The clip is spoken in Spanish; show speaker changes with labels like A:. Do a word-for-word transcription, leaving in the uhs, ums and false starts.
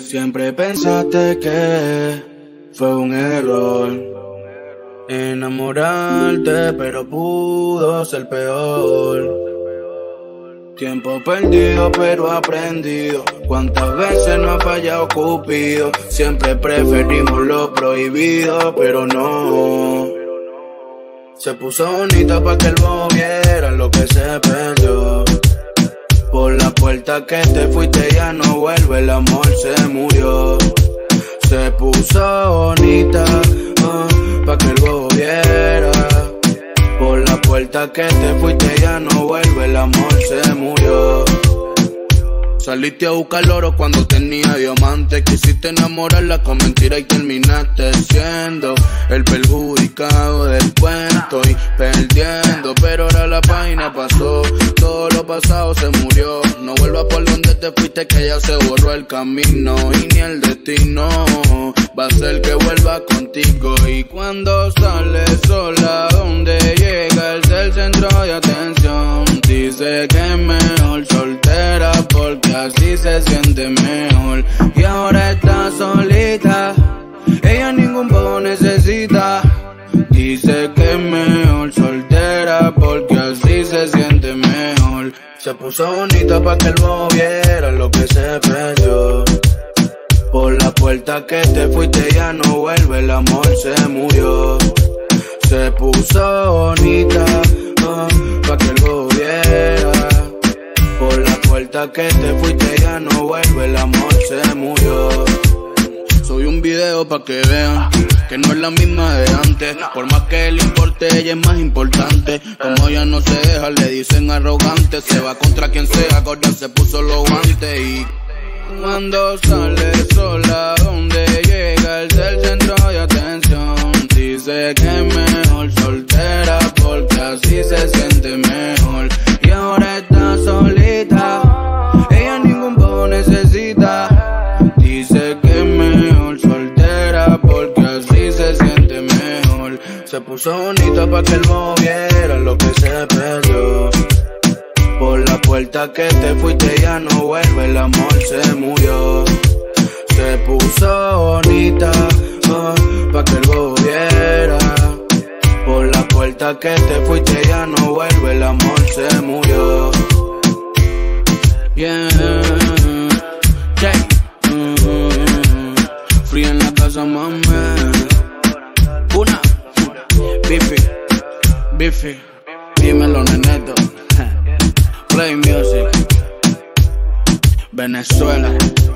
A: Siempre pensaste que fue un error enamorarte, pero pudo ser peor. Tiempo perdido pero aprendido. Cuántas veces no ha fallado Cupido. Siempre preferimos lo prohibido, pero no. Se puso bonita pa' que el bobo viera lo que se perdió. Por la puerta que te fuiste ya no vuelve, el amor se murió. Se puso bonita uh, pa' que el bobo viera. Por la puerta que te fuiste ya no vuelve, el amor se murió. Saliste a buscar oro cuando tenía diamantes. Quisiste enamorarla con mentiras y terminaste siendo el perjudicado del cuento y perdiendo. Pero ahora la página pasó, todo lo pasado se murió. No vuelvas por donde te fuiste que ya se borró el camino. Y ni el destino va a ser que vuelva contigo. Y cuando sales sola, donde llega el del centro de atención, dice que es mejor soltera porque así se siente mejor. Y ahora está solita, ella ningún poco necesita. Dice que es mejor soltera porque así se siente mejor. Se puso bonita pa' que el bobo viera lo que se perdió. Por la puerta que te fuiste ya no vuelve, el amor se murió. Se puso bonita uh, pa' que el bobo viera. Por la puerta que te fuiste ya no vuelve, el amor se murió. Soy un video pa' que vean que no es la misma de antes. Por más que le importe, ella es más importante. Como ella no se deja, le dicen arrogante. Se va contra quien sea, Gordon se puso los guantes. Y cuando sale sola, donde llega el del centro de atención, dice que es mejor soltera porque así se siente mejor. Y ahora está solita, ella ningún poco necesita. Dice que es mejor soltera porque así se siente mejor. Se puso bonita pa' que el bobo viera lo que se perdió. Por la puerta que te fuiste ya no vuelve, el amor se murió. Se puso bonita uh, pa' que el bobo viera. Por la puerta que te fuiste ya no vuelve, el amor se murió. Yeah, yeah. Mm-hmm. Free en la casa, mami. Una, Biffy, Biffy, dímelo, neneto. Play music, Venezuela.